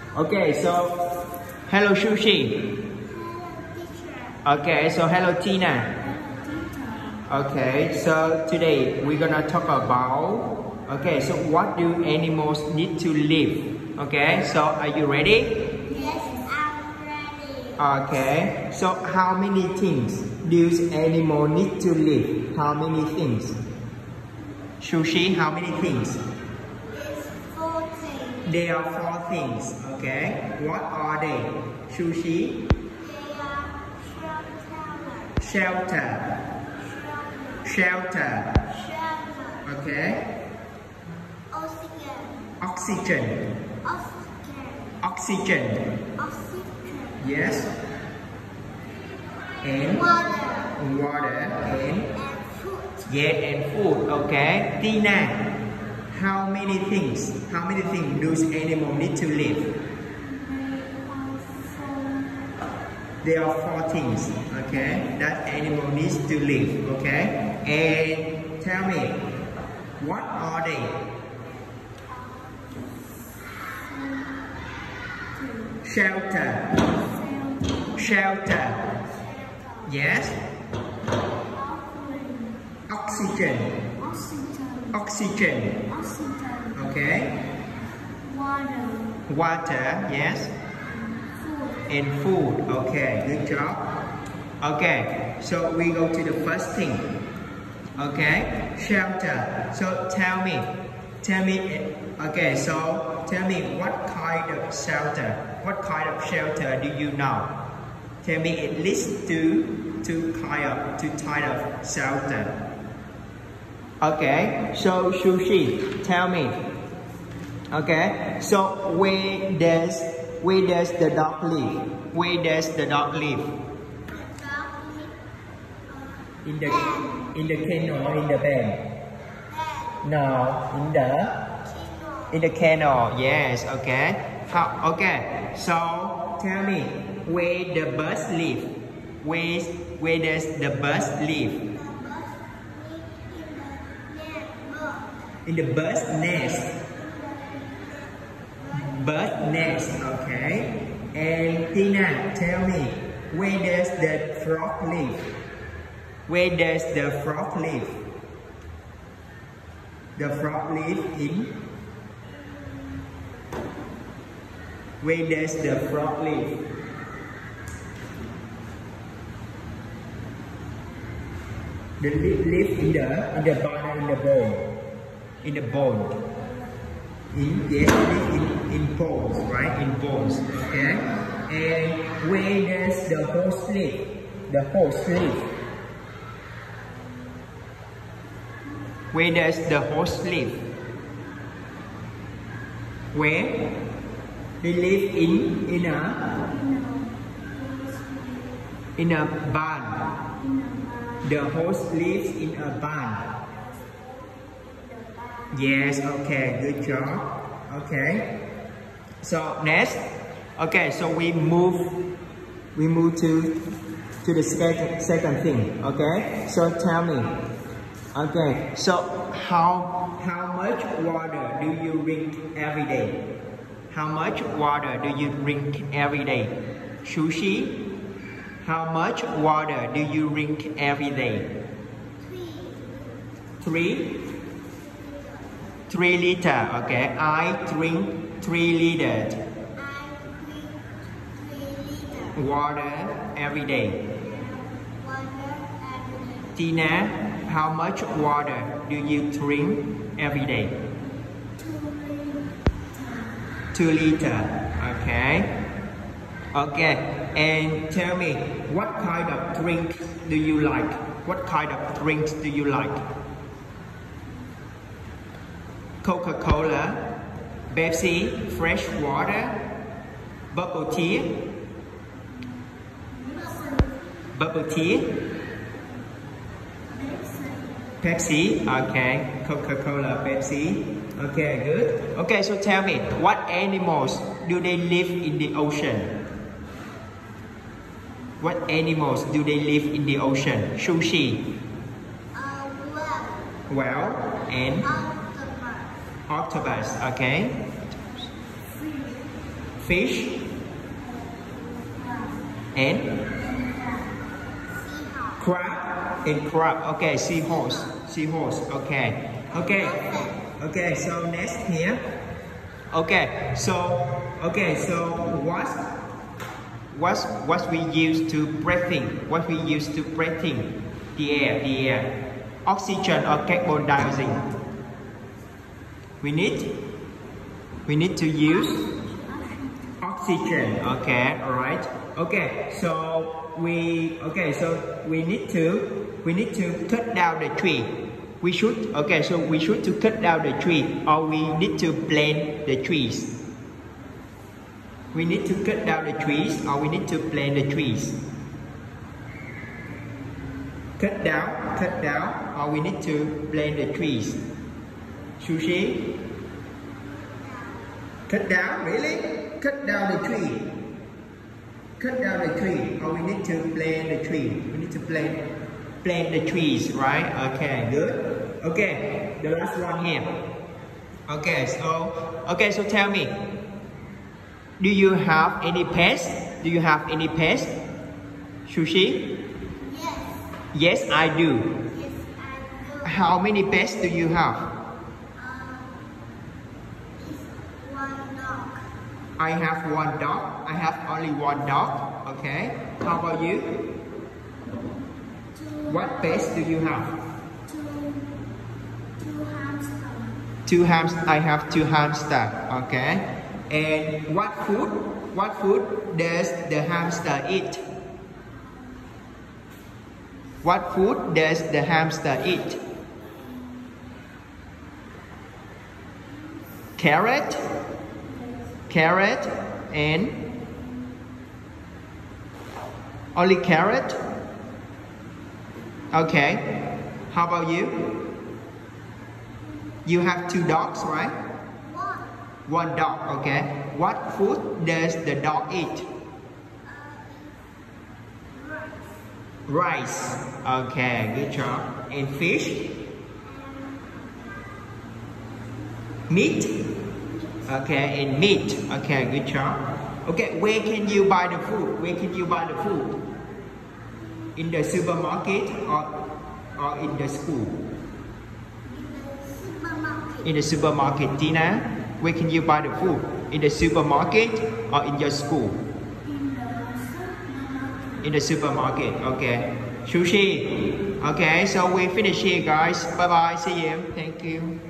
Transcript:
Okay, so hello Sushi. Okay, so hello Tina. Okay, so today we're gonna talk about, okay, so what do animals need to live? Okay, so are you ready? Yes, I'm ready. Okay, so how many things do animals need to live? How many things? Sushi, how many things? It's 14. There are 4 things, okay? What are they? Sushi? They are Shelter. Shelter. Okay. Oxygen. Oxygen. Yes. And water and food. yeah, and food. Okay. Tina, how many things do animals need to live? There are 4 things, okay, that animal needs to live, okay? And tell me, what are they? Shelter. Yes. Oxygen. Okay. Water. Yes. And food. Okay, good job. Okay, so we go to the first thing. Okay, shelter. So tell me, okay, so tell me what kind of shelter? What kind of shelter do you know? Tell me at least two type of shelter. Okay, so Sushi, tell me. Okay, so where does the dog live? Where does the dog live? In the kennel or in the bed? No, in the kennel. Yes. Okay. Okay. So tell me, where the birds live? Where does the birds live? In the bird's nest. Bird nest, okay. And Tina, tell me, where does the frog live? Where does the frog live? The frog live in? Where does the frog live? The live in the bone or in the bone? In the bone. In bones, right? In bones, okay? And where does the horse live? The horse live. Where does the horse live? Where? They live in a barn. The horse lives in a barn. Yes, okay, good job. Okay. So next, okay, so we move to the second thing. Okay. So tell me. Okay. So how much water do you drink every day? How much water do you drink every day? Sushi, how much water do you drink every day? 3 liters, okay. I drink 3 liters water every day. Tina, how much water do you drink every day? 2 liters, okay. Okay, and tell me, what kind of drink do you like? What kind of drinks do you like? Coca-Cola, Pepsi, fresh water, bubble tea, Pepsi, okay, Coca-Cola, Pepsi, okay, good. Okay, so tell me, what animals do they live in the ocean? What animals do they live in the ocean? Sushi. Well, and octopus, okay. fish, and crab, and crab. Okay, seahorse, seahorse. Okay, okay, okay. So next here. Okay, so what we use to breathing? What we use to breathing the air? Oxygen or carbon dioxide? We need to use oxygen. Okay, all right. Okay, so we need to cut down the tree. We should to cut down the tree, or we need to plant the trees. We need to cut down the trees, or we need to plant the trees. Cut down, or we need to plant the trees. Sushi? Cut down, really? Cut down the tree. Cut down the tree, or we need to plant the tree. We need to plant the trees, right? Okay, good. Okay, the last one here. Okay, so tell me, do you have any pets? Do you have any pets? Sushi? Yes. Yes, I do. Yes, I do. How many pets do you have? It's one dog. I have one dog. I have only one dog. Okay. How about you? What pets do you have? Two hamsters. Two hamsters. I have two hamsters. Okay. And what food does the hamster eat? What food does the hamster eat? Carrot, and only carrot. Okay. How about you? You have two dogs, right? One dog. Okay. What food does the dog eat? Rice. Okay, good job. And fish? Meat? Okay, and meat. Okay, good job. Okay, where can you buy the food? Where can you buy the food? In the supermarket or in the school? In the supermarket. Tina, where can you buy the food? In the supermarket or in your school? In the supermarket. Okay. Sushi. Okay, so we finish here, guys. Bye bye. See you. Thank you.